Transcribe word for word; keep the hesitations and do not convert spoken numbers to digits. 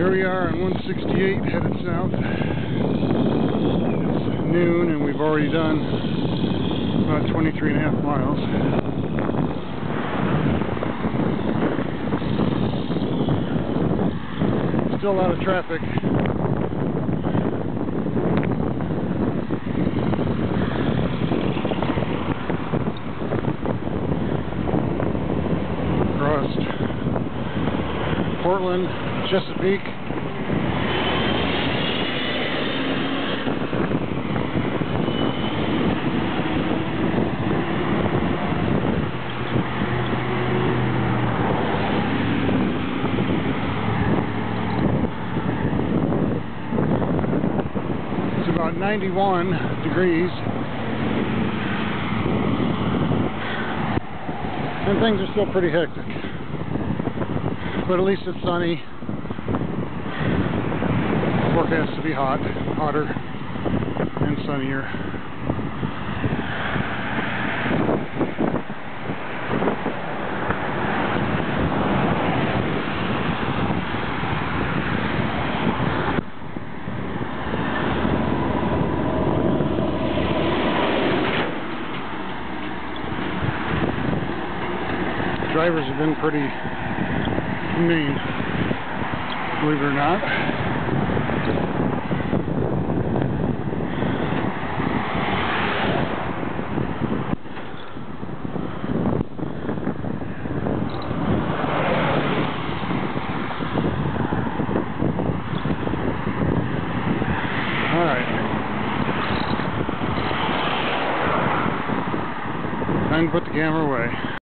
Here we are on one sixty-eight headed south. It's noon and we've already done about twenty-three and a half miles. Still a lot of traffic. Crossed Portland, Chesapeake. It's about ninety-one degrees. And things are still pretty hectic. But at least it's sunny. Forecast to be hot, hotter, and sunnier. Drivers have been pretty mean, believe it or not. All right. Time to put the camera away.